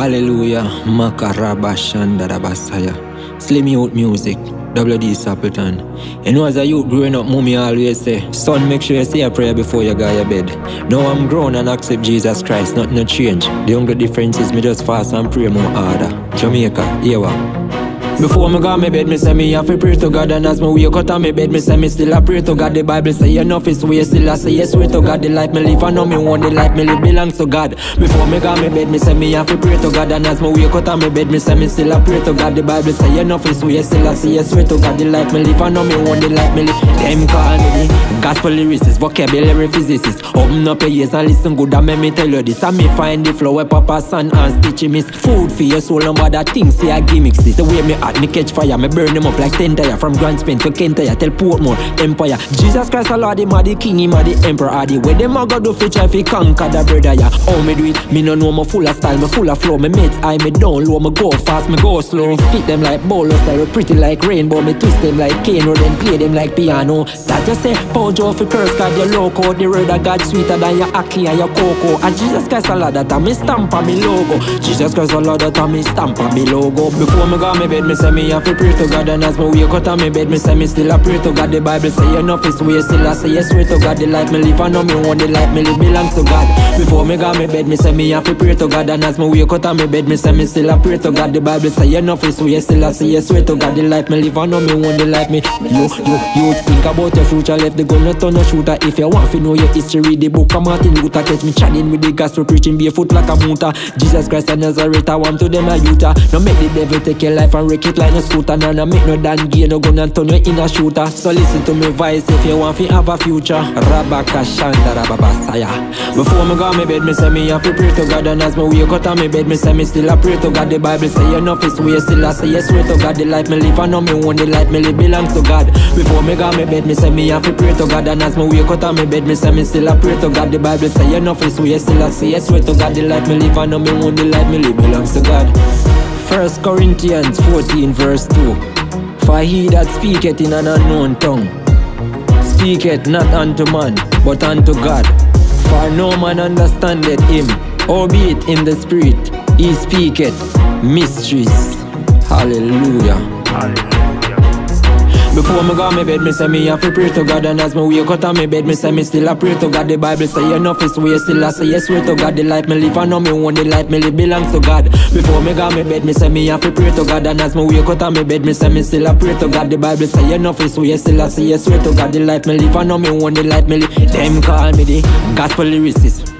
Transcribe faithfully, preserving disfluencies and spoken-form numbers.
Hallelujah, Makarabashandarabasaya. Slim Youth Music, W D Sappleton. You know, as a youth growing up, mommy always say, son, make sure you say a prayer before you go to your bed. Now I'm grown and accept Jesus Christ, nothing no change. The only difference is me just fast and pray more harder. Jamaica, here we Before me go to my bed, me say me have to pray to God. And as me wake up on my bed, me say me still a pray to God. The Bible say enough is way, still I say yes, swear to God. The life me live, I know me want the life me live belongs to God. Before me go to my bed, me say me have to pray to God. And as me wake up on my bed, me say me still a pray to God. The Bible say enough is way, still I say yes, swear to God. The life me live, I know me want the life me live. Them call me the gospel lyricist, vocabulary physicist. Open up your ears and listen good and make me tell you this. And me find the flow where Papa Son and Stitchy miss. Food for your soul and bother things, see I gimmicks this. The way me at me catch fire, me burn them up like ten tire. From Grand Spain to Kentire, tell Portmore, Empire. Jesus Christ a Lord, him a the king, him a the emperor. A the way them a go do fi try fi conquer the brother, yeah. How me do it? Me no know me full of style, me full of flow. Me mates I me down low, me go fast, me go slow. Spit them like bolo style, pretty like rainbow. Me twist them like Kano, then play them like piano. That just say, Pojo fi curse God, you loco. The word of God sweeter than your Aki and your cocoa. And Jesus Christ a Lord, that a me stamp on me logo. Jesus Christ a Lord, that a me stamp on me logo. Before me go to my bed, me say me have to pray to God. And as me wake up on my bed, me say me still a pray to God. The Bible say enough is way, still I say yes, swear to God. The life me live, I know me want the life me live belongs to God. Before me go to my bed, me say me have to pray to God. And as me wake up on my bed, me say me still a pray to God. The Bible say enough is way, still I say yes, swear to God. The life me live, I know me want the life me. You, you, you think about your future, left the gun, not on a shooter. If you want to know your history, read the book of Martin Luther. Catch me chatting with the gospel, preaching barefoot like a mountain. Jesus Christ of Nazareth, I want to them a Utah. No make the devil take your life and wreck it like a scooter. No, no make no damn gear, no gun and turn you in a shooter. So listen to me voice if you want to have a future. Rabaka Shanda Rababasaya. Before me go to my bed, me say me have to pray to God. And as me wake up on my bed, me say me still a pray to God. The Bible say enough is way, still I say yes, swear to God. The life me live, I know me want the life me live belongs to God. Before me go to my bed, me say me have to pray to God. And as me wake up on my bed, me say me still a pray to God. The Bible say enough is way, still I say yes, swear to God. The life me live, I know me want the life me live belongs to God. First Corinthians fourteen verse two. For he that speaketh in an unknown tongue speaketh not unto man, but unto God. For no man understandeth him, albeit in the spirit he speaketh mysteries. Hallelujah. Hallelujah. Before me go to my bed, me say me have to pray to God. And as me wake up on my bed, me say me still a pray to God. The Bible say enough is way, still I say yes, swear to God. The life me live, I know me want the life me live belongs to God. Before me go to my bed, me say me have to pray to God. And as me wake up on my bed, me say me still a pray to God. The Bible say enough is way, still I say yes, swear to God. The life me live, I know me want the life me live. Them call me the gospel lyricist,